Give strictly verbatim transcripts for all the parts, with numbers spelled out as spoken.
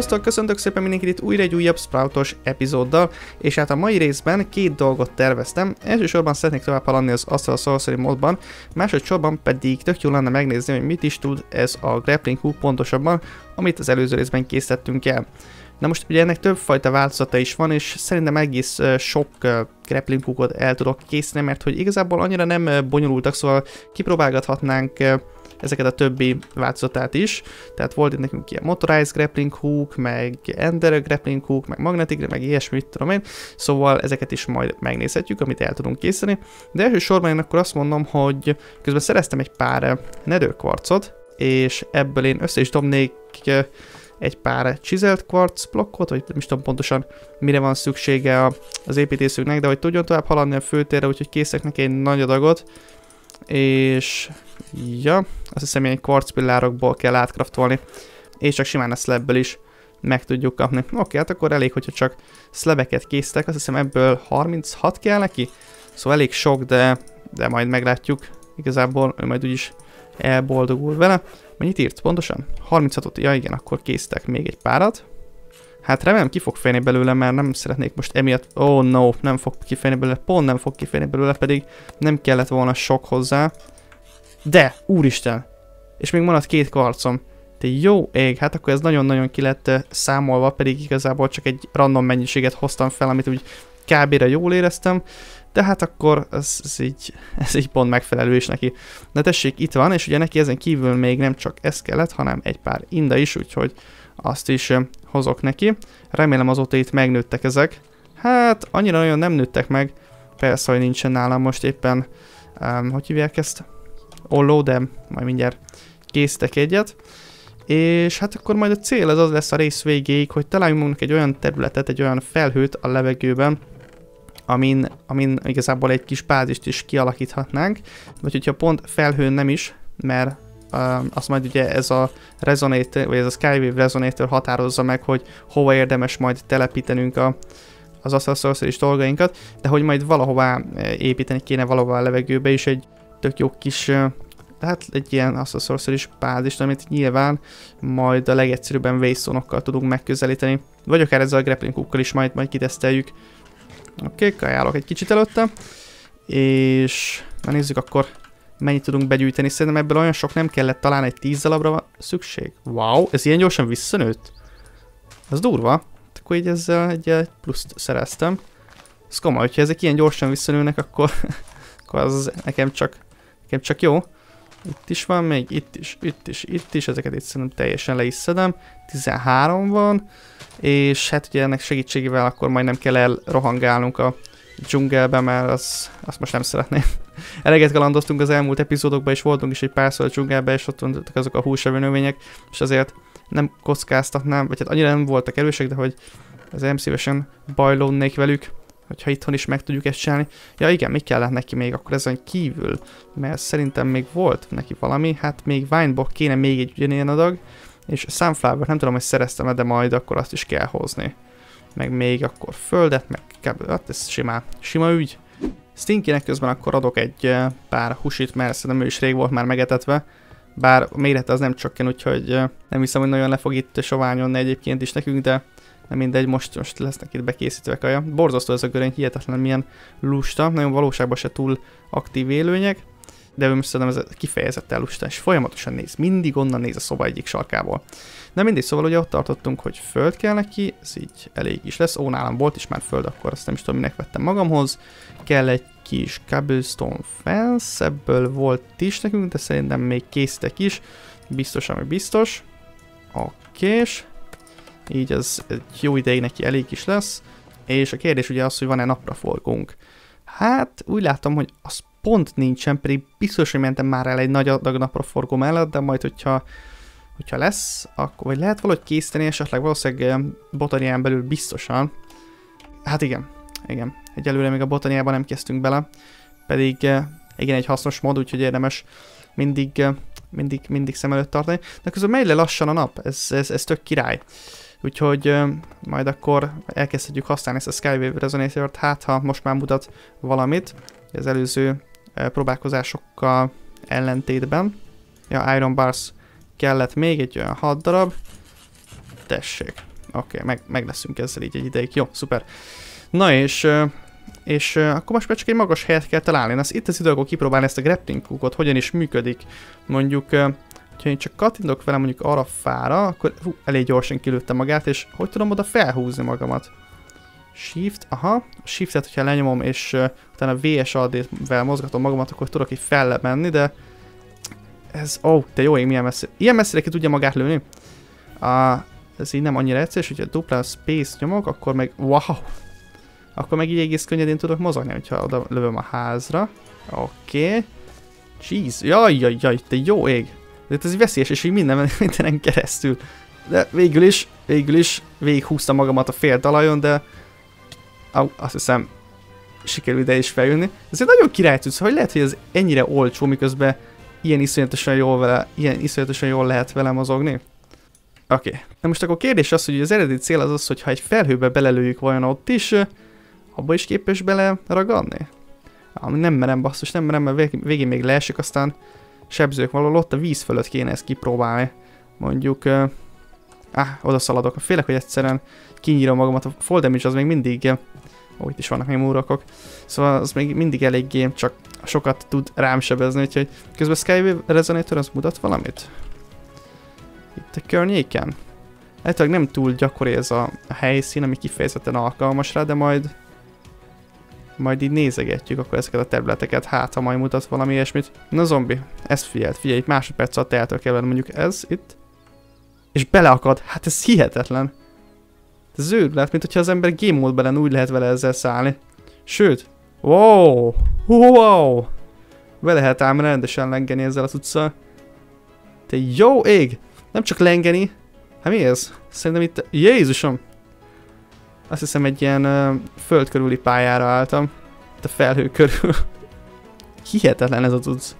Szevasztok, köszöntök szépen mindenkit itt újra egy újabb Sproutos epizóddal, és hát a mai részben két dolgot terveztem. Elsősorban szeretnék tovább haladni az Astral Sorcery modban, másodszorban pedig tök jó lenne megnézni, hogy mit is tud ez a grappling hook pontosabban, amit az előző részben készítettünk el. Na most ugye ennek többfajta változata is van, és szerintem egész uh, sok uh, grappling hookot el tudok készíteni, mert hogy igazából annyira nem uh, bonyolultak, szóval kipróbálgathatnánk uh, ezeket a többi változatát is. Tehát volt itt nekünk ilyen Motorized Grappling Hook, meg Ender Grappling Hook, meg Magnetic, meg ilyesmit tudom én. Szóval ezeket is majd megnézhetjük, amit el tudunk készíteni. De elsősorban én akkor azt mondom, hogy közben szereztem egy pár Nether Quartzot, és ebből én össze is dobnék egy pár Chiseled Quartz blokkot, vagy nem is tudom pontosan mire van szüksége az építészüknek, de hogy tudjon tovább haladni a főtérre, úgyhogy készek neki egy nagy adagot. És ja, azt hiszem ilyen kvarcpillárokból kell átkraftolni, és csak simán a slabből is meg tudjuk kapni. Oké, hát akkor elég, hogyha csak slabeket készítek, azt hiszem ebből harminchat kell neki, szóval elég sok, de, de majd meglátjuk. Igazából ő majd úgyis elboldogul vele. Mennyit írt pontosan? harminchatot, ja igen, akkor készítek még egy párat. Hát remélem ki fog félni belőle, mert nem szeretnék most emiatt... Oh no, nem fog kifejni belőle, pont nem fog kifejni belőle, pedig nem kellett volna sok hozzá. De, úristen! És még maradt két kvarcom. De jó ég, hát akkor ez nagyon-nagyon ki lett számolva, pedig igazából csak egy random mennyiséget hoztam fel, amit úgy kb-re jól éreztem. De hát akkor ez, ez, így, ez így pont megfelelő is neki. De tessék, itt van, és ugye neki ezen kívül még nem csak ez kellett, hanem egy pár inda is, úgyhogy azt is uh, hozok neki. Remélem azóta itt megnőttek ezek. Hát annyira nagyon nem nőttek meg. Persze, hogy nincsen nálam most éppen, um, hogy hívják ezt? Olló, de majd mindjárt készítek egyet. És hát akkor majd a cél az az lesz a rész végéig, hogy találjunk egy olyan területet, egy olyan felhőt a levegőben, amin, amin igazából egy kis bázist is kialakíthatnánk. Vagy hogyha pont felhőn nem is, mert Uh, azt majd ugye ez a resonator, vagy ez a Skywave resonator határozza meg, hogy hova érdemes majd telepítenünk a, az Astral Sorcery-s dolgainkat, de hogy majd valahová építeni kéne valahová a levegőbe is egy tök jó kis, uh, tehát egy ilyen Astral Sorcery-s bázist, amit nyilván majd a legegyszerűbben waystone-okkal tudunk megközelíteni, vagy akár ezzel a grappling hookkal is majd, majd kiteszteljük. Oké, okay, kajálok egy kicsit előtte, és na nézzük akkor, mennyit tudunk begyűjteni. Szerintem ebből olyan sok nem kellett, talán egy tíz darabra van szükség. Wow, ez ilyen gyorsan visszanőtt? Ez durva. Akkor így ezzel egy pluszt szereztem. Ez komoly, hogyha ezek ilyen gyorsan visszanőnek, akkor, akkor az nekem csak, nekem csak jó. Itt is van még, itt is, itt is, itt is, ezeket itt szerintem teljesen le is szedem. tizenhárom van, és hát ugye ennek segítségével akkor majd nem kell elrohangálnunk a dzsungelbe, mert az, azt most nem szeretném. Eleget kalandoztunk az elmúlt epizódokban, és voltunk is egy párszor a dzsungelbe, és ott voltak azok a húsevő növények, és azért nem kockáztatnám, vagy hát annyira nem voltak erősek, de hogy az nem szívesen bajlódnék velük, hogyha itthon is meg tudjuk ezt csinálni. Ja igen, mi kellett neki még akkor ezen kívül, mert szerintem még volt neki valami, hát még Vinebox kéne még egy ugyanilyen adag, és Sunflower, nem tudom, hogy szereztem-e, de majd akkor azt is kell hozni. Meg még akkor földet, meg kb. Hát ez sima, sima ügy. Stinkynek közben akkor adok egy pár húsit, mert szerintem ő is rég volt már megetetve. Bár a mérete az nem csökken, úgyhogy nem hiszem, hogy nagyon le fog itt soványolni egyébként is nekünk, de nem mindegy, most, most lesznek itt bekészítve kaja. Borzasztó ez a görény, hihetetlen milyen lusta, nagyon valóságban se túl aktív élőnyek, de ő most szerintem ez kifejezetten lusta, és folyamatosan néz, mindig onnan néz a szoba egyik sarkából. De mindig, szóval ugye ott tartottunk, hogy föld kell neki, ez így elég is lesz. Ó, nálam volt is már föld, akkor azt nem is tudom, minek vettem magamhoz. Kell egy kis cobblestone fence, ebből volt is nekünk, de szerintem még készítek is. Biztos, ami biztos. Okés. Így az egy jó ideig neki elég is lesz. És a kérdés ugye az, hogy van-e napraforgónk. Hát úgy látom, hogy az pont nincsen, pedig biztos, hogy mentem már el egy nagy adag napraforgó mellett, de majd, hogyha hogyha lesz, akkor vagy lehet valahogy készíteni, esetleg valószínűleg botanián belül biztosan. Hát igen, igen. Egyelőre még a botaniában nem kezdtünk bele, pedig igen, egy hasznos mod, úgyhogy érdemes mindig, mindig, mindig szem előtt tartani. De közben megy le lassan a nap, ez, ez, ez tök király. Úgyhogy majd akkor elkezdhetjük használni ezt a Skywave Resonatort, hát ha most már mutat valamit az előző próbálkozásokkal ellentétben. Ja, Iron Bars kellett még egy olyan hat darab. Tessék. Oké, okay, meg, meg leszünk ezzel így egy ideig. Jó, szuper. Na és... És akkor most már csak egy magas helyet kell találni. Na, itt az idő, akkor kipróbálni ezt a grappling hookot, hogyan is működik. Mondjuk, ha én csak kattintok vele mondjuk arra fára, akkor hú, elég gyorsan kilőtte magát, és hogy tudom oda felhúzni magamat? Shift, aha, Shiftet, hogyha lenyomom, és uh, utána vé es alt-vel mozgatom magamat, akkor tudok így felle menni, de ez, ó, oh, de jó ég, milyen messze. Ilyen messzire ki tudja magát lőni? Uh, ez így nem annyira egyszerű, hogyha dupla space nyomok, akkor meg, wow! Akkor meg így egész könnyedén tudok mozogni, hogyha oda lövöm a házra. Oké. Okay. Jeez, jaj, jaj, jaj, te jó ég. De ez így veszélyes, és így minden, mindenen keresztül. De végül is, végül is végighúztam magamat a fél talajon, de Au, azt hiszem, sikerül ide is feljönni. Ez egy nagyon király tudsz, hogy lehet, hogy ez ennyire olcsó, miközben ilyen iszonyatosan jól, vele, ilyen iszonyatosan jól lehet vele mozogni. Oké. Okay. Na most akkor kérdés az, hogy az eredeti cél az az, hogy ha egy felhőbe belelőjük vajon ott is, abba is képes bele ragadni? Ami nem merem, basszus, nem merem, mert végén még leesik, aztán sebzők valahol ott a víz fölött kéne ezt kipróbálni. Mondjuk, uh, ah, oda szaladok. Félek, hogy egyszerűen kinyírom magamat, a fall damage az még mindig, ó, itt is vannak még múrakok, szóval az még mindig eléggé csak sokat tud rám sebezni, úgyhogy közben Skywave Resonator az mutat valamit? Itt a környéken? Általában nem túl gyakori ez a helyszín, ami kifejezetten alkalmas rá, de majd majd így nézegetjük akkor ezeket a területeket, hát ha majd mutat valami ilyesmit. Na zombi, ezt figyeld, figyelj, itt másodperc alatt eltől kell venni, mondjuk ez itt, és beleakad, hát ez hihetetlen. Ez őrület, mint hogyha az ember game módban lenne, úgy lehet vele ezzel szállni. Sőt, wow, wow, be lehet ám rendesen lengeni ezzel a cuccal. Te jó ég, nem csak lengeni, hát mi ez? Szerintem itt, Jézusom! Azt hiszem egy ilyen uh, föld körüli pályára álltam. Itt a felhő körül. Hihetetlen ez a cucc.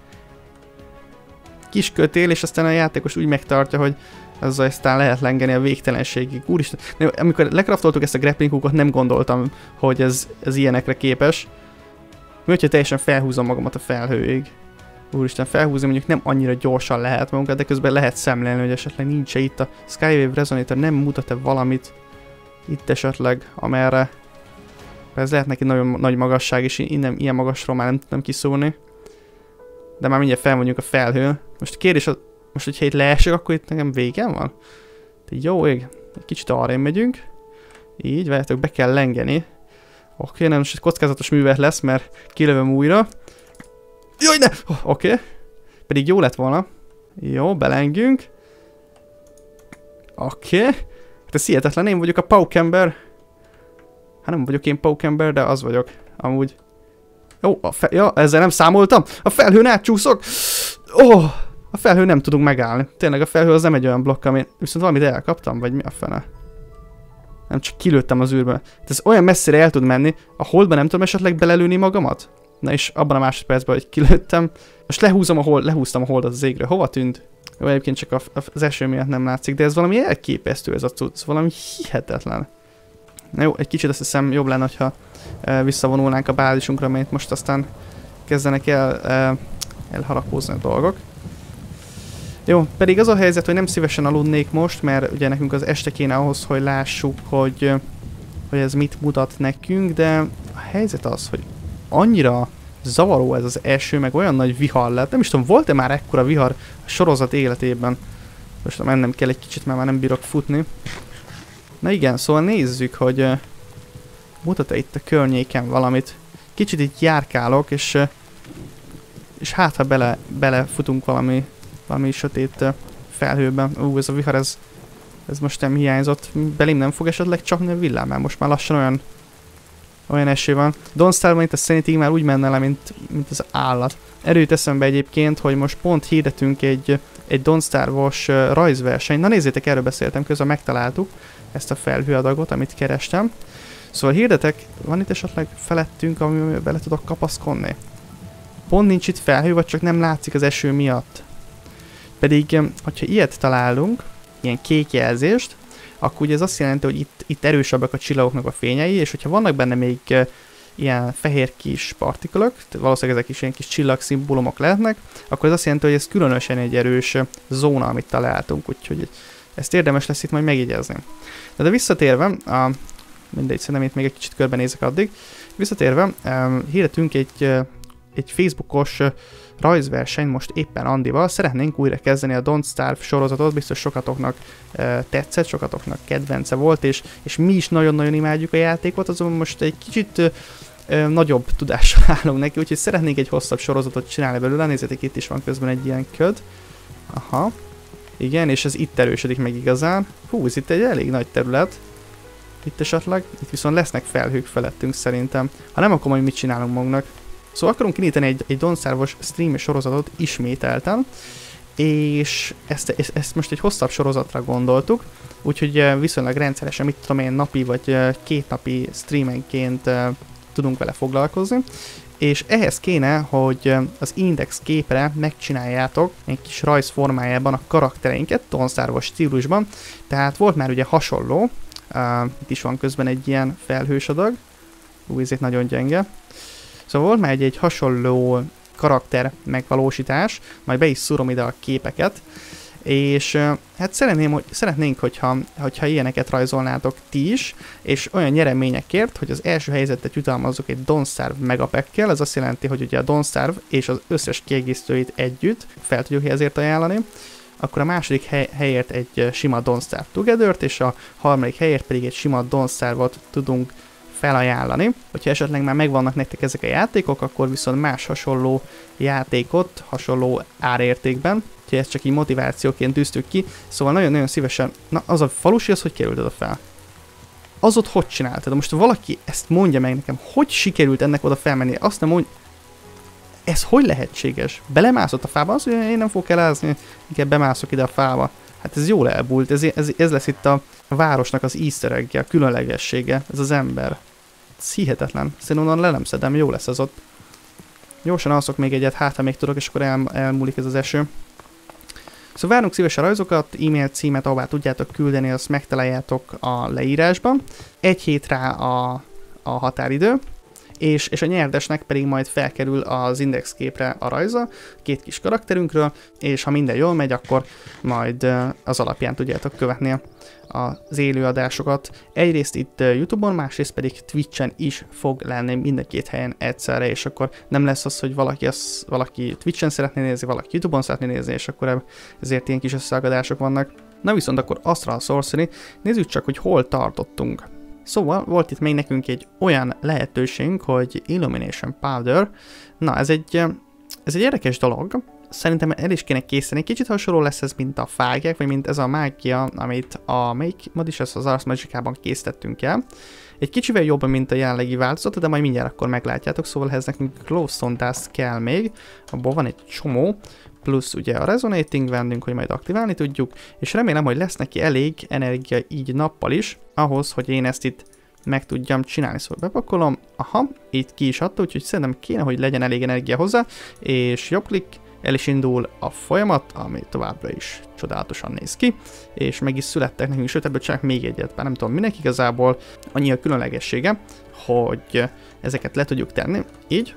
Kis kötél, és aztán a játékos úgy megtartja, hogy azzal aztán lehet lengeni a végtelenségig. Úristen, amikor lekraftoltuk ezt a grappling hookot, nem gondoltam, hogy ez, ez ilyenekre képes. Mi, hogyha teljesen felhúzom magamat a felhőig. Úristen, felhúzni mondjuk nem annyira gyorsan lehet magunkat, de közben lehet szemlélni, hogy esetleg nincs -e itt a Skywave Resonator, nem mutat-e valamit itt esetleg, amerre. Ez lehet neki nagyon nagy magasság, és innen ilyen magasról már nem tudtam kiszólni. De már mindjárt felmondjuk a felhőn. Most a kérdés az, most hogyha itt leesek, akkor itt nekem végem van? De jó ég, egy kicsit arra megyünk. Így, várjátok, be kell lengeni. Oké, nem, most egy kockázatos művet lesz, mert kilövöm újra. Jaj, ne! Oh, oké. Okay. Pedig jó lett volna. Jó, belengünk. Oké. Okay. Hát ez hihetetlen, én vagyok a Paukember. Hát nem vagyok én Paukember, de az vagyok. Amúgy. Jó, a fe... ja, ezzel nem számoltam. A felhőn átcsúszok. Ó, oh, a felhő nem tudunk megállni. Tényleg a felhő az nem egy olyan blokk, ami... Viszont valamit elkaptam, vagy mi a fene? Nem, csak kilőttem az űrbe. Tehát ez olyan messzire el tud menni, a holdba nem tudom esetleg belelőni magamat? Na és abban a másodpercben, hogy kilőttem, most lehúzom a hold, lehúztam a holdat az égre. Hova tűnt? Jó, egyébként csak a, az eső miatt nem látszik, de ez valami elképesztő ez a cucc, valami hihetetlen. Na jó, egy kicsit azt hiszem jobb lenne, hogyha e, visszavonulnánk a bázisunkra, mert most aztán kezdenek el e, elharapózni a dolgok. Jó, pedig az a helyzet, hogy nem szívesen aludnék most, mert ugye nekünk az este kéne ahhoz, hogy lássuk, hogy, hogy ez mit mutat nekünk, de a helyzet az, hogy annyira zavaró ez az eső, meg olyan nagy vihar lett. Nem is tudom, volt-e már ekkora vihar a sorozat életében? Most mennem kell egy kicsit, mert már nem bírok futni. Na igen, szóval nézzük, hogy uh, mutat-e itt a környéken valamit. Kicsit itt járkálok, és, uh, és hát ha bele, belefutunk valami, valami sötét uh, felhőben. Ú, ez a vihar, ez, ez most nem hiányzott. Belém nem fog esetleg csapni a villám, mert most már lassan olyan Olyan eső van. Dawnstarban itt a Sanity már úgy menne le, mint, mint az állat. Erőt eszembe egyébként, hogy most pont hirdetünk egy, egy Dawnstar-os uh, rajzversenyt. Na nézzétek, erről beszéltem, közben megtaláltuk ezt a felhőadagot, amit kerestem. Szóval hirdetek, van itt esetleg felettünk, amivel bele tudok kapaszkodni? Pont nincs itt felhő, vagy csak nem látszik az eső miatt. Pedig, um, hogyha ilyet találunk, ilyen kék jelzést, akkor ugye ez azt jelenti, hogy itt, itt erősebbek a csillagoknak a fényei, és hogyha vannak benne még uh, ilyen fehér kis partikulok, valószínűleg ezek is ilyen kis csillagszimbólumok lehetnek, akkor ez azt jelenti, hogy ez különösen egy erős uh, zóna, amit találtunk, úgyhogy Ezt érdemes lesz itt majd megjegyezni. De, de visszatérve, a, mindegy, szerintem itt még egy kicsit körbenézek addig, visszatérve, um, hirdetünk egy, uh, egy Facebookos uh, rajzverseny most éppen Andival. Szeretnénk újra kezdeni a Don't Starve sorozatot, biztos sokatoknak uh, tetszett, sokatoknak kedvence volt, és, és mi is nagyon-nagyon imádjuk a játékot, azonban most egy kicsit uh, uh, nagyobb tudással állunk neki, úgyhogy szeretnénk egy hosszabb sorozatot csinálni belőle. Nézzétek, itt is van közben egy ilyen köd. Aha. Igen, és ez itt erősödik meg igazán. Hú, ez itt egy elég nagy terület. Itt esetleg. Itt viszont lesznek felhők felettünk szerintem. Ha nem, akkor majd mit csinálunk magunknak. Szóval akarunk indítani egy, egy Don't Starve-os stream sorozatot ismételten. És ezt, ezt, ezt most egy hosszabb sorozatra gondoltuk. Úgyhogy viszonylag rendszeresen, mit tudom én, napi vagy két napi streamenként tudunk vele foglalkozni. És ehhez kéne, hogy az index képre megcsináljátok egy kis rajz formájában a karaktereinket, Don't Starve-os stílusban. Tehát volt már ugye hasonló, uh, itt is van közben egy ilyen felhős adag, ú, ez itt nagyon gyenge. Szóval volt már egy, egy hasonló karakter megvalósítás, majd be is szúrom ide a képeket, és uh, hát szeretném, hogy, szeretnénk, hogyha, hogyha ilyeneket rajzolnátok ti is, és olyan nyereményekért, hogy az első helyzetet jutalmazzuk egy Don't Starve megapackkel, ez azt jelenti, hogy ugye a Don't Starve és az összes kiegészítőit együtt fel tudjuk ezért ajánlani, akkor a második hely, helyért egy sima Don't Starve Together-t, és a harmadik helyért pedig egy sima Don't Starve-ot tudunk felajánlani. Hogyha esetleg már megvannak nektek ezek a játékok, akkor viszont más hasonló játékot, hasonló árértékben, úgyhogy ezt csak így motivációként tűztük ki, szóval nagyon-nagyon szívesen, na az a falusi, az hogy került oda fel? Az ott hogy csináltad? Most valaki ezt mondja meg nekem, hogy sikerült ennek oda felmenni, azt nem mondja, ez hogy lehetséges? Belemászott a fába, az, hogy én nem fogok elázni, inkább bemászok ide a fába. Hát ez jól elbúlt, ez, ez, ez lesz itt a városnak az easter egg-je, a különlegessége, ez az ember. Ez hihetetlen. Szerintem onnan le nem szedem, jó lesz ez ott. Gyorsan alszok még egyet, hát ha még tudok, és akkor el, elmúlik ez az eső. Szóval várunk szívesen rajzokat, e-mail címet, ahová tudjátok küldeni, azt megtaláljátok a leírásban. Egy hét rá a, a határidő. És, és a nyerdesnek pedig majd felkerül az index képre a rajza, két kis karakterünkről, és ha minden jól megy, akkor majd az alapján tudjátok követni az élőadásokat. Egyrészt itt YouTube-on, másrészt pedig Twitch-en is fog lenni mind a két helyen egyszerre, és akkor nem lesz az, hogy valaki, az, valaki Twitch-en szeretné nézni, valaki YouTube-on szeretné nézni, és akkor ezért ilyen kis összeakadások vannak. Na viszont akkor Astral Sorcery, nézzük csak, hogy hol tartottunk. Szóval volt itt még nekünk egy olyan lehetőségünk, hogy Illumination Powder. Na, ez egy, ez egy érdekes dolog. Szerintem el is kéne készíteni. Kicsit hasonló lesz ez, mint a fágják, vagy mint ez a mágia, amit a melyik mod is, az Ars Magicában készítettünk el. Egy kicsivel jobb, mint a jelenlegi változat, de majd mindjárt akkor meglátjátok. Szóval ehhez nekünk Glowstone Dust kell még. Abból van egy csomó. Plusz ugye a Resonating vendünk, hogy majd aktiválni tudjuk, és remélem, hogy lesz neki elég energia így nappal is, ahhoz, hogy én ezt itt meg tudjam csinálni. Szóval bepakolom, aha, itt ki is adta, úgyhogy szerintem kéne, hogy legyen elég energia hozzá, és jobb klik, el is indul a folyamat, ami továbbra is csodálatosan néz ki, és meg is születtek nekünk, sőt ebből csak még egyet, bár nem tudom minek igazából, annyi a különlegessége, hogy ezeket le tudjuk tenni, így,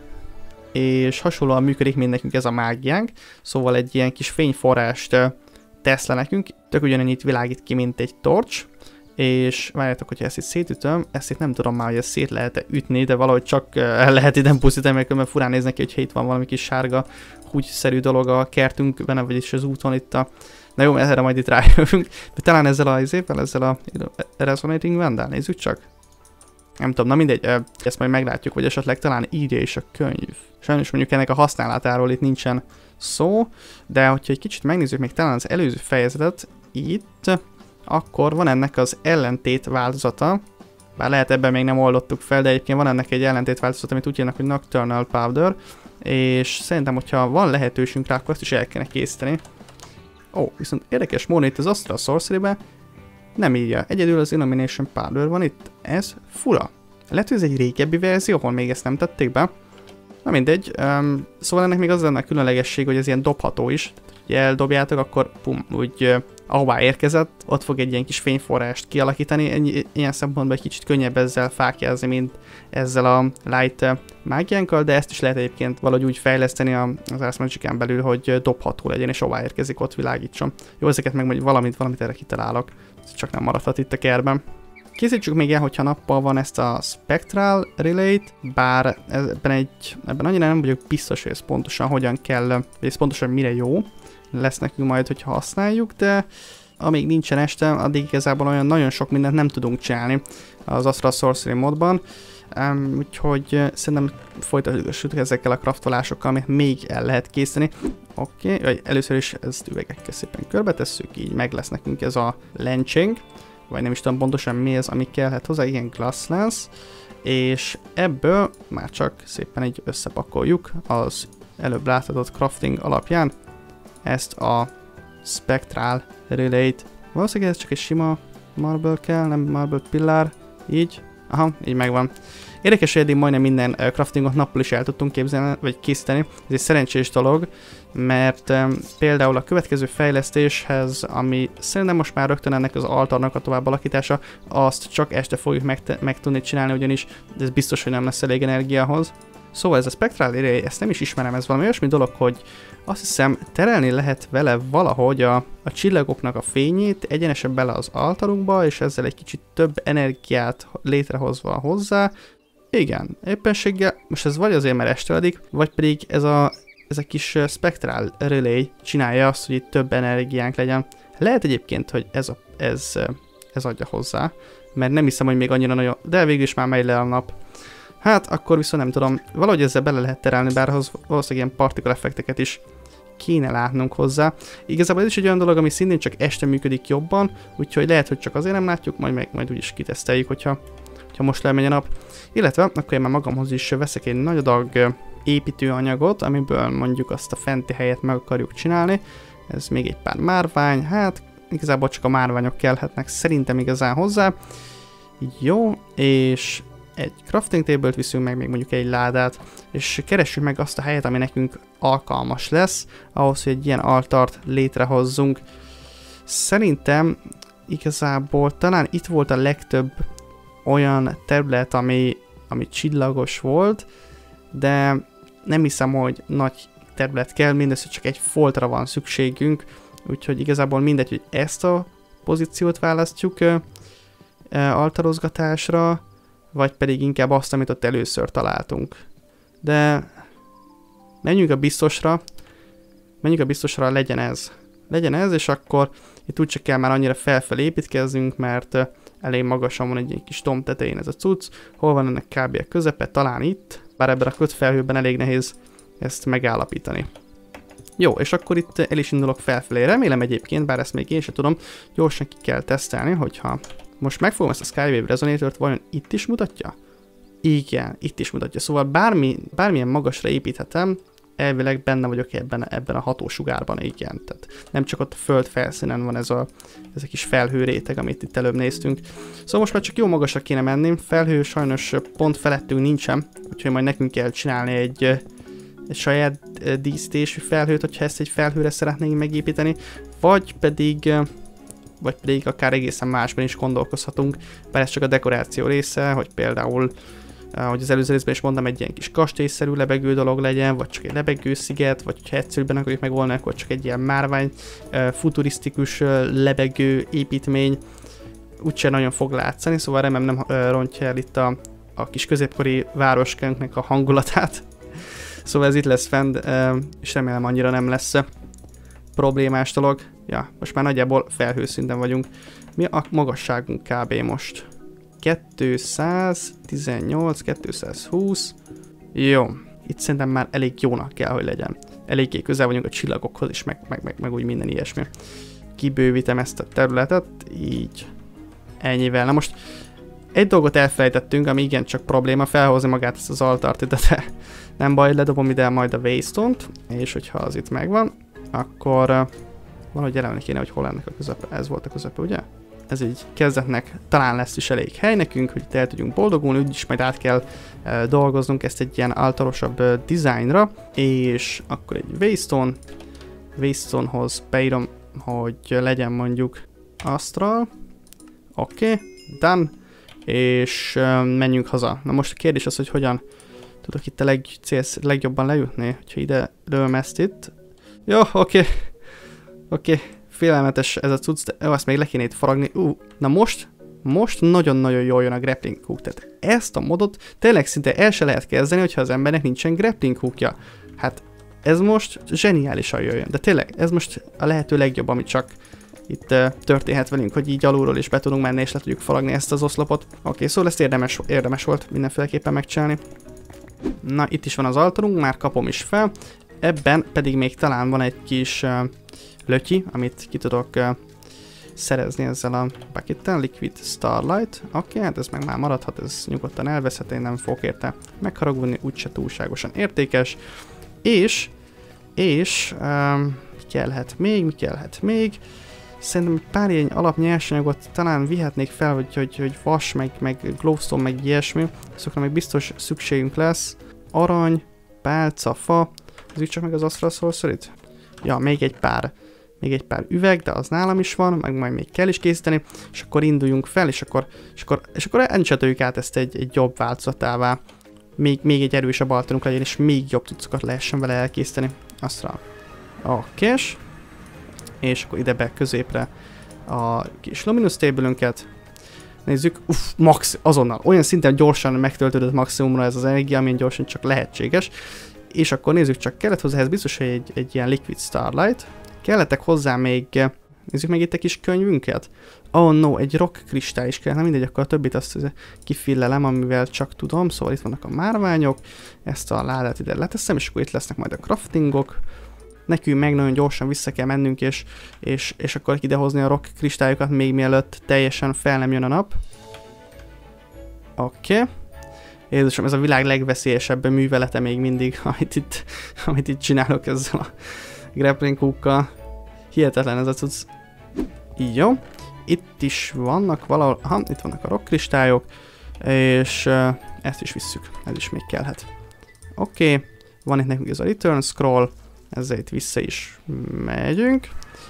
és hasonlóan működik, mint nekünk ez a mágiánk, szóval egy ilyen kis fényforrást tesz le nekünk, tök ugyanennyit világít ki, mint egy torcs, és várjátok, hogyha ezt itt szétütöm, ezt itt nem tudom már, hogy ezt szét lehet-e ütni, de valahogy csak el lehet ide pusztítani, mert különben furán néz neki, hogyha itt van valami kis sárga húgyszerű dolog a kertünkben, vagyis az úton itt a... Na jó, erre majd itt rájövünk, de talán ezzel a izével, ezzel a Resonating Vandal, nézzük csak. Nem tudom, na mindegy, ezt majd meglátjuk, vagy esetleg talán írja is a könyv. Sajnos mondjuk ennek a használatáról itt nincsen szó, de hogyha egy kicsit megnézzük még talán az előző fejezetet itt, akkor van ennek az ellentét változata, bár lehet ebben még nem oldottuk fel, de egyébként van ennek egy ellentét változata, amit úgy hívnak, hogy Nocturnal Powder, és szerintem, hogyha van lehetőségünk rá, akkor ezt is el kéne készíteni. Ó, viszont érdekes módon itt az Astral Sorcery-ben nem írja. Egyedül az Illumination Powder van itt. Ez fura. Lehet, hogy ez egy régebbi verzió, ahol még ezt nem tették be. Na mindegy. Um, szóval ennek még az lenne a különlegesség, hogy ez ilyen dobható is. Tehát, hogy eldobjátok, akkor pum, úgy uh, ahová érkezett, ott fog egy ilyen kis fényforrást kialakítani, ennyi, ilyen szempontból egy kicsit könnyebb ezzel fákjázni, mint ezzel a light mágiánkkal, de ezt is lehet egyébként valahogy úgy fejleszteni az Ars Magicán belül, hogy dobható legyen, és ahová érkezik, ott világítson. Jó, ezeket meg majd valamit, valamit erre kitalálok, csak nem maradhat itt a kertben. Készítsük még el, hogyha nappal van ezt a Spectral Relay-t, bár ebben, egy, ebben annyira nem vagyok biztos, hogy ez pontosan hogyan kell, vagy ez pontosan mire jó lesz nekünk majd, hogyha használjuk, de amíg nincsen este, addig igazából olyan nagyon sok mindent nem tudunk csinálni az Astral Sorcery modban, um, úgyhogy szerintem folytassuk ezekkel a craftolásokkal, amit még el lehet készíteni. Oké, okay. Először is ezt üvegekkel szépen körbe tesszük, így meg lesz nekünk ez a lencsénk, vagy nem is tudom pontosan mi ez, ami kellhet hozzá, igen, glass lens, és ebből már csak szépen így összepakoljuk az előbb láthatott crafting alapján ezt a Spectral Relay-t. Valószínűleg ez csak egy sima marble kell, nem marble pillár, így, aha, így megvan. Érdekes, hogy eddig majdnem minden uh, craftingot nappal is el tudtunk képzelni, vagy készíteni. Ez egy szerencsés dolog, mert um, például a következő fejlesztéshez, ami szerintem most már rögtön ennek az altarnak a tovább alakítása, azt csak este fogjuk meg, meg tudni csinálni, ugyanis ez biztos, hogy nem lesz elég energiához. Szóval ez a Spectral Relay, ezt nem is ismerem, ez valami olyasmi dolog, hogy azt hiszem terelni lehet vele valahogy a, a csillagoknak a fényét egyenesen bele az altarunkba, és ezzel egy kicsit több energiát létrehozva hozzá. Igen, éppenséggel, most ez vagy azért, mert esteledik, vagy pedig ez a, ez a kis Spectral Relay csinálja azt, hogy itt több energiánk legyen. Lehet egyébként, hogy ez, a, ez, ez adja hozzá, mert nem hiszem, hogy még annyira nagyon, de végül is már megy le a nap. Hát, akkor viszont nem tudom, valahogy ezzel bele lehet terelni, bár ahhoz valószínűleg ilyen particle effekteket is kéne látnunk hozzá. Igazából ez is egy olyan dolog, ami szintén csak este működik jobban, úgyhogy lehet, hogy csak azért nem látjuk, majd meg majd úgyis kiteszteljük, hogyha, hogyha most lemegy a nap. Illetve akkor én már magamhoz is veszek egy nagy adag építőanyagot, amiből mondjuk azt a fenti helyet meg akarjuk csinálni. Ez még egy pár márvány, hát igazából csak a márványok kellhetnek szerintem igazán hozzá. Jó, és egy crafting table-t viszünk meg, még mondjuk egy ládát, és keressük meg azt a helyet, ami nekünk alkalmas lesz, ahhoz, hogy egy ilyen altart létrehozzunk. Szerintem igazából talán itt volt a legtöbb olyan terület, ami, ami csillagos volt, de nem hiszem, hogy nagy terület kell, mindössze csak egy foltra van szükségünk, úgyhogy igazából mindegy, hogy ezt a pozíciót választjuk ö, ö, altarozgatásra, vagy pedig inkább azt, amit ott először találtunk. De menjünk a biztosra, menjünk a biztosra, legyen ez. Legyen ez, és akkor itt úgy csak kell már annyira felfelé építkezzünk, mert elég magasan van egy ilyen kis tomb tetején ez a cucc. Hol van ennek kb. A közepe? Talán itt, bár ebben a kötfelhőben elég nehéz ezt megállapítani. Jó, és akkor itt el is indulok felfelé. Remélem egyébként, bár ezt még én sem tudom, gyorsan ki kell tesztelni, hogyha most megfogom ezt a Skywave Resonatort, vajon itt is mutatja? Igen, itt is mutatja. Szóval bármi, bármilyen magasra építhetem, elvileg benne vagyok ebben, ebben a hatósugárban, igen. Tehát nem csak ott a föld felszínen van ez a, ez a kis felhőréteg, amit itt előbb néztünk. Szóval most már csak jó magasra kéne menni. Felhő sajnos pont felettünk nincsen, úgyhogy majd nekünk kell csinálni egy, egy saját díszítésű felhőt, hogyha ezt egy felhőre szeretnénk megépíteni, vagy pedig... vagy pedig akár egészen másban is gondolkozhatunk, bár ez csak a dekoráció része, hogy például, ahogy az előző részben is mondtam, egy ilyen kis kastélyszerű lebegő dolog legyen, vagy csak egy lebegősziget, vagy ha egyszerűbben akarjuk megoldani, akkor csak egy ilyen márvány, futurisztikus lebegő építmény, úgyse nagyon fog látszani, szóval remélem nem rontja el itt a, a kis középkori városkánknak a hangulatát. Szóval ez itt lesz fent, és remélem annyira nem lesz problémás dolog. Ja, most már nagyjából felhőszinten vagyunk. Mi a magasságunk kb. Most? kétszáztizennyolc, kétszázhúsz. Jó, itt szerintem már elég jónak kell, hogy legyen. Eléggé közel vagyunk a csillagokhoz is, meg, meg, meg, meg úgy minden ilyesmi. Kibővítem ezt a területet, így. Ennyivel. Na most egy dolgot elfelejtettünk, ami igencsak probléma, felhozni magát ezt az altart ide, de nem baj, ledobom ide majd a waystone-t, és hogyha az itt megvan, akkor uh, valahogy jelölni kéne, hogy hol ennek a közepe. Ez volt a közepe, ugye? Ez így kezdetnek talán lesz is elég hely nekünk, hogy el tudjunk boldogulni, úgyis majd át kell uh, dolgoznunk ezt egy ilyen altarosabb uh, dizájnra, és akkor egy waystone, waystonehoz beírom hogy legyen mondjuk Astral. Oké, okay, done. És uh, menjünk haza. Na most a kérdés az, hogy hogyan tudok itt a leg, célsz, legjobban lejutni, hogyha ide lövöm ezt itt. Jó, oké. Okay. Oké, okay. Félelmetes ez a cucc, de jó, azt még le kéne itt faragni. Uh, na most, most nagyon-nagyon jól jön a grappling hook. Tehát ezt a modot tényleg szinte el se lehet kezdeni, hogyha az embernek nincsen grappling hookja. Hát ez most zseniálisan jöjjön. De tényleg, ez most a lehető legjobb, ami csak itt uh, történhet velünk, hogy így alulról is be tudunk menni, és le tudjuk faragni ezt az oszlopot. Oké, okay, szóval ezt érdemes, érdemes volt mindenféleképpen megcsinálni. Na, itt is van az altarunk, már kapom is fel. Ebben pedig még talán van egy kis uh, lötyi, amit ki tudok uh, szerezni ezzel a buckettel, Liquid Starlight. Oké, okay, hát ez meg már maradhat, ez nyugodtan elveszhet, én nem fogok érte megharagudni, úgyse túlságosan értékes. És, és, um, mi kellhet még, mi kellhet még? Szerintem pár ilyen alapnyersanyagot talán vihetnék fel, hogy, hogy, hogy vas, meg, meg glowstone, meg ilyesmi. Azokra meg biztos szükségünk lesz. Arany, pálca, fa. Ez csak meg az Astral Sorcery-t? Ja, még egy pár. Még egy pár üveg, de az nálam is van, meg majd még kell is készíteni, és akkor induljunk fel, és akkor, és akkor, és akkor encsetőjük át ezt egy, egy jobb változatává. Még, még egy erősebb altarunk legyen, és még jobb cuccokat lehessen vele elkészíteni. Astral. Oké. És akkor ide be középre a kis Luminous Table-ünket. Nézzük, uff, max, azonnal, olyan szinten gyorsan megtöltődött maximumra ez az energia, amilyen gyorsan csak lehetséges. És akkor nézzük csak, kellett hozzá ez biztos, hogy egy, egy ilyen Liquid Starlight. Kellettek hozzá még, nézzük meg itt a kis könyvünket. Oh no, egy rock kristály is kell, nem mindegy, akkor a többit azt kifillelem, amivel csak tudom. Szóval itt vannak a márványok, ezt a ládát ide leteszem, és akkor itt lesznek majd a craftingok. Nekünk meg nagyon gyorsan vissza kell mennünk, és, és, és akkor idehozni a rock kristályokat még mielőtt teljesen fel nem jön a nap. Oké. Okay. Jézusom, ez a világ legveszélyesebb művelete még mindig, amit itt, amit itt csinálok ezzel a grappling hookkal. Hihetetlen ez a cucc. Jó. Itt is vannak valahol, aha, itt vannak a rock kristályok, és uh, ezt is visszük, ez is még kellhet. Oké. Okay. Van itt nekünk ez a return scroll. Ezzel itt vissza is megyünk,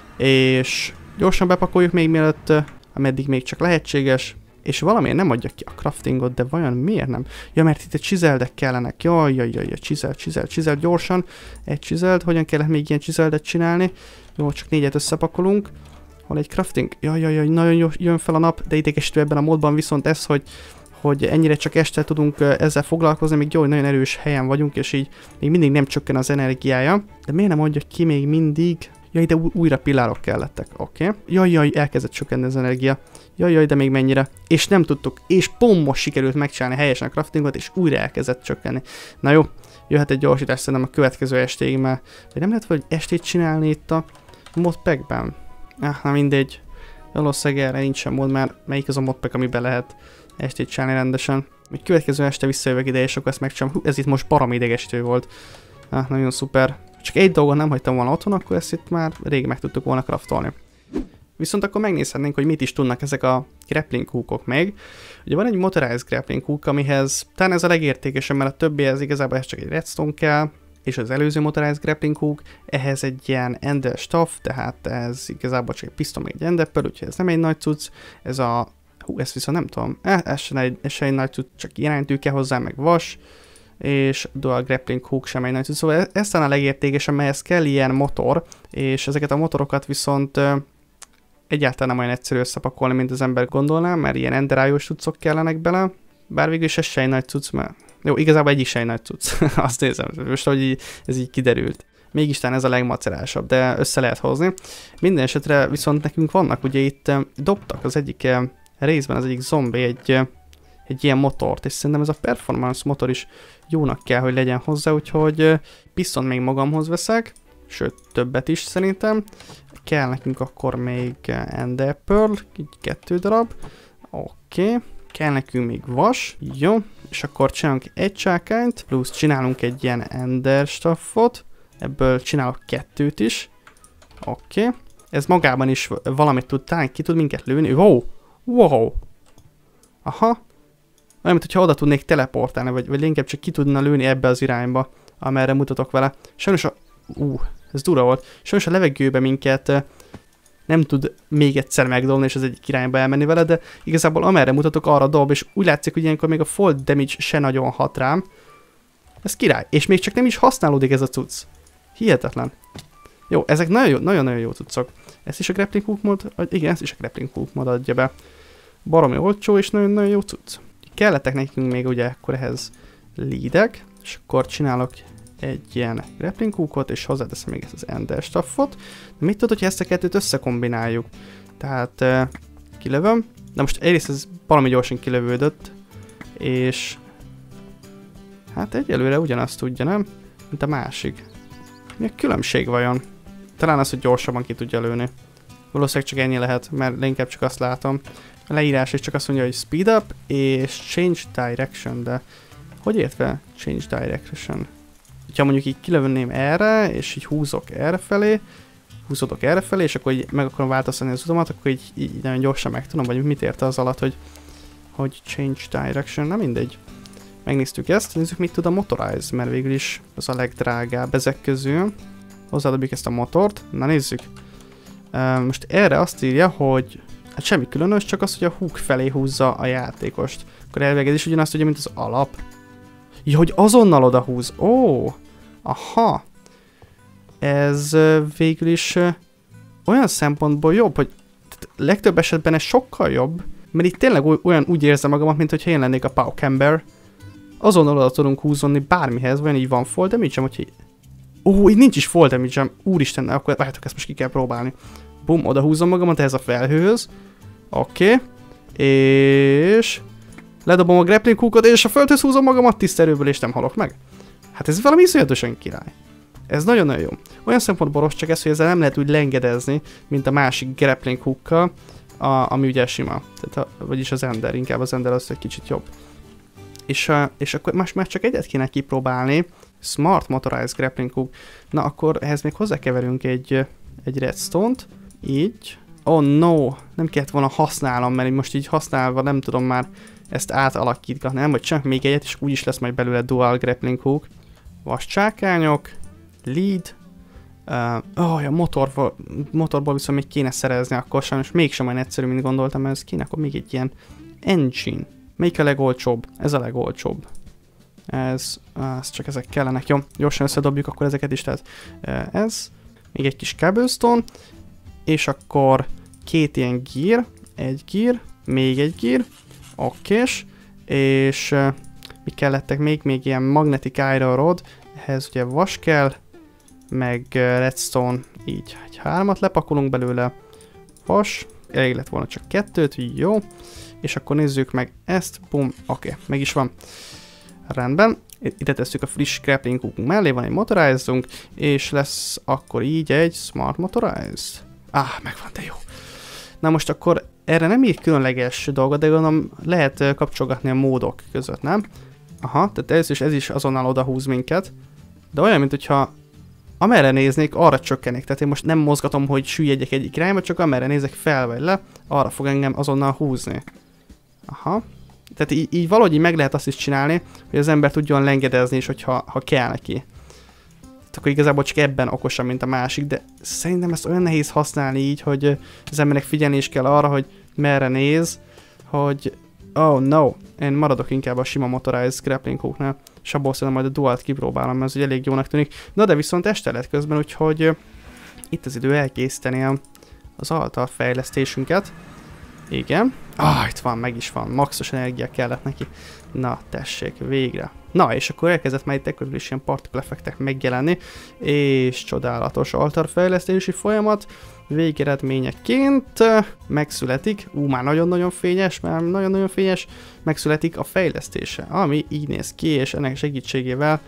és gyorsan bepakoljuk még mielőtt, ameddig még csak lehetséges, és valamiért nem adja ki a craftingot, de vajon miért nem? Ja, mert itt egy chiseldek kellenek, jaj, jaj, jaj, jaj, chisel, chisel, chisel, gyorsan, egy chiseld, hogyan kellett még ilyen chiseldet csinálni? Jó, csak négyet összepakolunk, hol egy crafting, jaj, jaj, jaj, nagyon jó, jön fel a nap, de idegesítő ebben a módban viszont ez, hogy hogy ennyire csak este tudunk ezzel foglalkozni, még jó, hogy nagyon erős helyen vagyunk, és így még mindig nem csökken az energiája. De miért nem mondja ki még mindig? Jaj, de újra pillárok kellettek, oké. Okay. Jaj, jaj, elkezdett csökkenni az energia. Jaj, jaj, de még mennyire. És nem tudtuk, és pont most sikerült megcsinálni helyesen a craftingot, és újra elkezdett csökkenni. Na jó, jöhet egy gyorsítás szerintem a következő estéig, mert vagy nem lehet, hogy estét csinálni itt a modpackben? Ah, na mindegy. Valószínűleg erre nincsen mód, mert melyik az a modpack, amiben lehet estét csinálni rendesen. Még következő este visszajövök ide, és akkor ezt megcsinálom. Hú, ez itt most baromi idegesítő volt. Ah, nagyon szuper. Csak egy dolgot nem hagytam volna otthon, akkor ezt itt már rég meg tudtuk volna craftolni. Viszont akkor megnézhetnénk, hogy mit is tudnak ezek a grappling hookok még. Ugye van egy motorized grappling hook, amihez talán ez a legértékesebb, mert a többihez igazából ez csak egy redstone kell, és az előző motorized grappling hook, ehhez egy ilyen ender staff, tehát ez igazából csak egy piszton, meg egy ender pearl, úgyhogy ez nem egy nagy cucc. Ez a hú, ezt viszont nem tudom, eh, ez sem egy, ez sem egy nagy cucc, csak iránytű kell hozzá, meg vas, és dual grappling hook sem egy nagy cucc, szóval ez talán a legértékesebb, mert ez kell ilyen motor, és ezeket a motorokat viszont uh, egyáltalán nem olyan egyszerű összepakolni, mint az ember gondolná, mert ilyen enderájós cuccok kellenek bele, bár végül is ez se egy nagy cucc, mert jó, igazából egyik se egy nagy cucc, azt nézem, most hogy így, ez így kiderült. Mégis talán ez a legmacerásabb, de össze lehet hozni. Minden esetre viszont nekünk vannak, ugye itt uh, dobtak az egyik uh, részben az egyik zombi egy, egy ilyen motort, és szerintem ez a performance motor is jónak kell, hogy legyen hozzá, úgyhogy pisztont még magamhoz veszek, sőt többet is szerintem. Kell nekünk akkor még ender pearl, így kettő darab, oké. Okay. Kell nekünk még vas, jó, és akkor csinálunk egy csákányt, plusz csinálunk egy ilyen ender staffot, ebből csinálok kettőt is, oké. Okay. Ez magában is valamit tud, talán ki tud minket lőni, wow! Wow! Aha! Olyan, mint hogyha oda tudnék teleportálni, vagy, vagy inkább csak ki tudna lőni ebbe az irányba, amerre mutatok vele. Sajnos a... Ú, uh, ez dura volt. Sajnos a levegőbe minket nem tud még egyszer megdobni, és az egyik irányba elmenni vele, de igazából amerre mutatok, arra dob, és úgy látszik, hogy ilyenkor még a fall damage se nagyon hat rám. Ez király. És még csak nem is használódik ez a cucc. Hihetetlen. Jó, ezek nagyon jó, nagyon-nagyon jó cuccok. Ezt is a grappling hook mod, igen, ezt is a grappling hook mod adja be. Baromi olcsó, és nagyon-nagyon jó cucc. Kellettek nekünk még ugye akkor ehhez leadek, és akkor csinálok egy ilyen grappling hookot, és hozzáteszem még ezt az ender staffot. De mit tudod, hogyha ezt a kettőt összekombináljuk? Tehát uh, kilövöm. De most egyrészt ez valami gyorsan kilövődött, és hát egyelőre ugyanazt tudja, nem? Mint a másik. Mi a különbség vajon? Talán az, hogy gyorsabban ki tudja lőni. Valószínűleg csak ennyi lehet, mert inkább csak azt látom. A leírás is csak azt mondja, hogy speed up és change direction, de hogy értve change direction? Ha mondjuk így kilövönném erre, és így húzok erre felé, húzodok erre felé, és akkor így meg akarom változtatni az utamat, akkor így, így nagyon gyorsan megtudom, vagy mit érte az alatt, hogy, hogy change direction, nem mindegy. Megnéztük ezt, nézzük, mit tud a Motorize, mert végül is az a legdrágább ezek közül. Hozzádobjuk ezt a motort, na nézzük. Uh, most erre azt írja, hogy hát semmi különös, csak az, hogy a hook felé húzza a játékost. Akkor elvég ez is ugyanazt tudja, mint az alap. Ja, hogy azonnal oda húz. Ó, aha. Ez uh, végül is uh, olyan szempontból jobb, hogy legtöbb esetben ez sokkal jobb, mert itt tényleg olyan úgy érzem magamat, mint hogyha én lennék a Paucamber. Azonnal oda tudunk húzonni bármihez, vagy így van fall damage-em, hogy... Ó, így nincs is fall damage-em. Úristen, akkor várjátok, ezt most ki kell próbálni. Bum, oda húzom magamat ehhez a felhőhöz. Oké. Okay. És... ledobom a grappling hookot, és a földhöz húzom magamat tiszterőből, és nem halok meg. Hát ez valami iszonyatosan király. Ez nagyon-nagyon jó. Olyan szempontból rossz csak ez, hogy ezzel nem lehet úgy lengedezni, mint a másik grappling hookkal, a, ami ugye sima. Tehát a, vagyis az ender, inkább az ender az egy kicsit jobb. És, uh, és akkor most már csak egyet kéne kipróbálni. Smart Motorized Grappling Hook. Na akkor ehhez még hozzákeverünk egy, egy redstone-t. Így. Oh no, nem kellett volna használnom, mert most így használva nem tudom már ezt átalakítgatni. Nem, vagy csak még egyet, és úgyis lesz majd belőle Dual Grappling Hook. Vascsákányok. Lead. Uh, oh, ja, motorból, motorból viszont még kéne szerezni, akkor sajnos mégsem olyan egyszerű, mint gondoltam, mert ez kéne akkor még egy ilyen engine. Melyik a legolcsóbb? Ez a legolcsóbb. Ez, ez csak ezek kellenek, jó? Gyorsan összedobjuk akkor ezeket is, tehát ez. Még egy kis cobblestone. És akkor két ilyen gear. Egy gear. Még egy gear. Okés. És uh, mi kellettek még? Még ilyen magnetic iron rod. Ehhez ugye vas kell. Meg uh, redstone. Így egy hármat lepakolunk belőle. Vas. Elég lett volna csak kettőt. Jó. És akkor nézzük meg ezt, bum, oké, okay, meg is van. Rendben, ide tesszük a friss grappling hookunk mellé, van egy motorizunk, és lesz akkor így egy smart motorized. Ah, megvan, de jó. Na most akkor erre nem írt különleges dolgot, de gondolom lehet kapcsolgatni a módok között, nem? Aha, tehát ez is, ez is azonnal odahúz minket. De olyan, mint hogyha amerre néznék, arra csökkenik. Tehát én most nem mozgatom, hogy süllyedjek egyik irányba, csak amerre nézek fel vagy le, arra fog engem azonnal húzni. Aha. Tehát így, így valahogy így meg lehet azt is csinálni, hogy az ember tudjon lengedezni is, hogyha ha kell neki. Tehát akkor igazából csak ebben okosabb, mint a másik, de szerintem ezt olyan nehéz használni így, hogy az embernek figyelni is kell arra, hogy merre néz, hogy oh no, én maradok inkább a sima motorized grappling hooknál, és abból szerintem majd a dualt kipróbálom, mert ez ugye elég jónak tűnik. Na de viszont este lett közben, úgyhogy itt az idő elkészíteni az altar fejlesztésünket. Igen. Ah, itt van, meg is van. Maxos energia kellett neki. Na, tessék, végre. Na, és akkor elkezdett már itt ekkor is ilyen particle effektek megjelenni, és csodálatos altarfejlesztési folyamat végeredményeként megszületik, ú, már nagyon-nagyon fényes, már nagyon-nagyon fényes, megszületik a fejlesztése, ami így néz ki, és ennek segítségével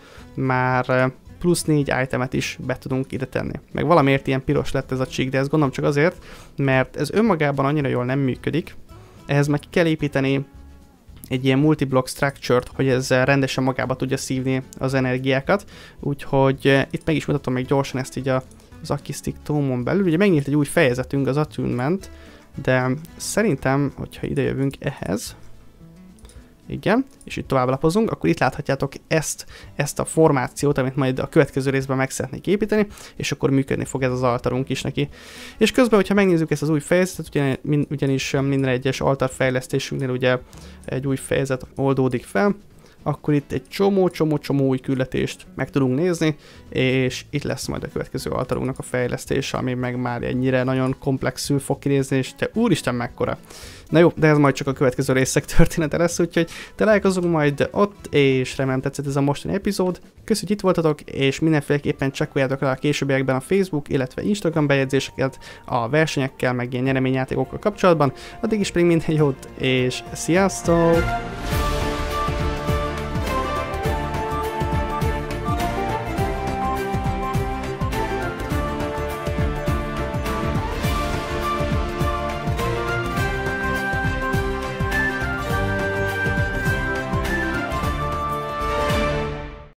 már plusz négy itemet is be tudunk ide tenni. Meg valamiért ilyen piros lett ez a csík, de ezt gondolom csak azért, mert ez önmagában annyira jól nem működik. Ehhez meg ki kell építeni egy ilyen multi-block structure-t, hogy ez rendesen magába tudja szívni az energiákat. Úgyhogy itt meg is mutatom még gyorsan ezt így a, az Akistic Tome-on belül. Ugye megnyílt egy új fejezetünk, az Attunement, de szerintem, hogyha ide jövünk ehhez, Igen, és itt tovább lapozunk, akkor itt láthatjátok ezt, ezt a formációt, amit majd a következő részben meg szeretnék építeni, és akkor működni fog ez az altarunk is neki. És közben, hogyha megnézzük ezt az új fejezetet, ugyan, ugyanis minden egyes altar fejlesztésünknél ugye egy új fejezet oldódik fel, akkor itt egy csomó-csomó-csomó új küldetést meg tudunk nézni, és itt lesz majd a következő altarunknak a fejlesztése, ami meg már ennyire nagyon komplexül fog kinézni, és te úristen mekkora! Na jó, de ez majd csak a következő részek története lesz, úgyhogy találkozunk majd ott, és remélem tetszett ez a mostani epizód. Köszönjük, hogy itt voltatok, és mindenféleképpen csekkoljátok le a későbbiekben a Facebook, illetve Instagram bejegyzéseket a versenyekkel, meg ilyen nyereményjátékokkal kapcsolatban. Addig is pedig minden jót, és sziasztok!